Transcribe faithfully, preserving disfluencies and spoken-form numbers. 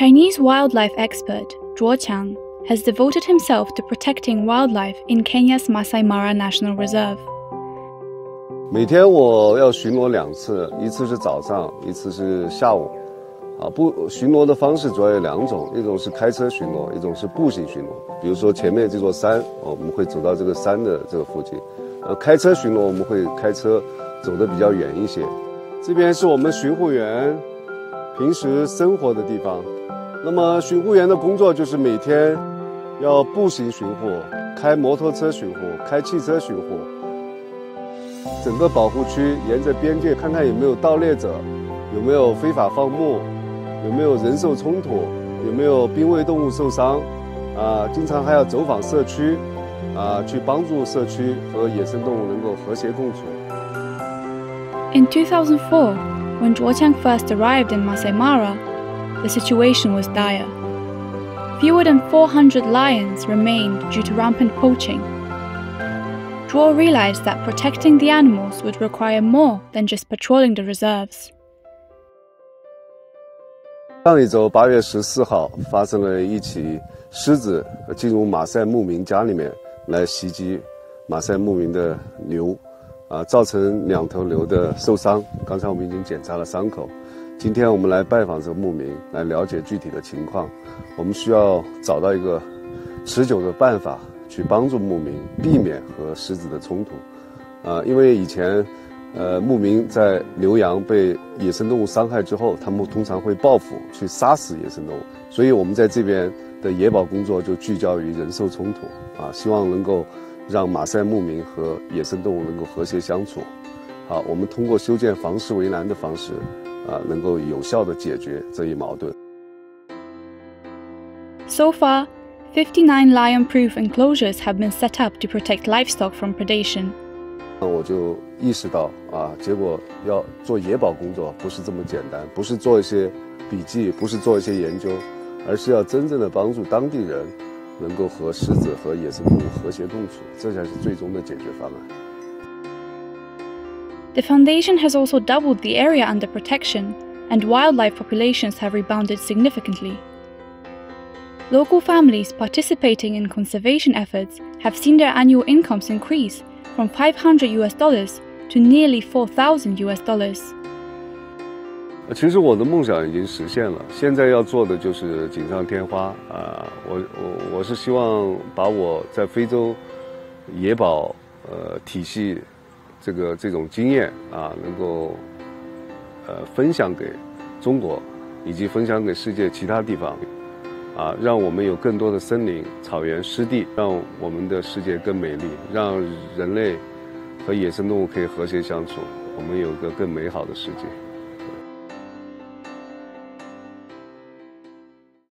Chinese wildlife expert Zhuo Qiang has devoted himself to protecting wildlife in Kenya's Masai Mara National Reserve. 每天我要巡逻两次，一次是早上，一次是下午。啊，不巡逻的方式主要有两种，一种是开车巡逻，一种是步行巡逻。比如说前面这座山，我们会走到这个山的这个附近。呃，开车巡逻我们会开车走得比较远一些。这边是我们巡护员平时生活的地方。那么巡护员的工作就是每天要步行巡护、开摩托车巡护、开汽车巡护。整个保护区沿着边界看看有没有盗猎者，有没有非法放牧，有没有人兽冲突，有没有濒危动物受伤，啊，经常还要走访社区，啊，去帮助社区和野生动物能够和谐共处。 In two thousand four, when Zhuo Qiang first arrived in Masai Mara, the situation was dire. Fewer than four hundred lions remained due to rampant poaching. Zhuo realized that protecting the animals would require more than just patrolling the reserves. 上一周八月十四号发生了一起狮子进入马赛牧民家里面来袭击马赛牧民的牛，啊，造成两头牛的受伤。刚才我们已经检查了伤口。今天我们来拜访这个牧民，来了解具体的情况。我们需要找到一个持久的办法，去帮助牧民避免和狮子的冲突。啊，因为以前。呃，牧民在牛羊被野生动物伤害之后，他们通常会报复，去杀死野生动物。所以我们在这边的野保工作就聚焦于人兽冲突，啊，希望能够让马赛牧民和野生动物能够和谐相处。好，我们通过修建防狮围栏的方式，啊，能够有效地解决这一矛盾。 So far, fifty-nine lion-proof enclosures have been set up to protect livestock from predation. 我就意识到啊，结果要做野保工作不是这么简单，不是做一些笔记，不是做一些研究，而是要真正的帮助当地人能够和狮子和野生动物和谐共处，这才是最终的解决方案。 The foundation has also doubled the area under protection, and wildlife populations have rebounded significantly. Local families participating in conservation efforts have seen their annual incomes increase from five hundred U S dollars to nearly four thousand U S dollars. 其实我的梦想已经实现了，现在要做的就是锦上添花啊！我我我是希望把我在非洲野保呃体系这个这种经验啊，能够呃分享给中国，以及分享给世界其他地方。啊，让我们有更多的森林、草原、湿地，让我们的世界更美丽，让人类和野生动物可以和谐相处，我们有一个更美好的世界。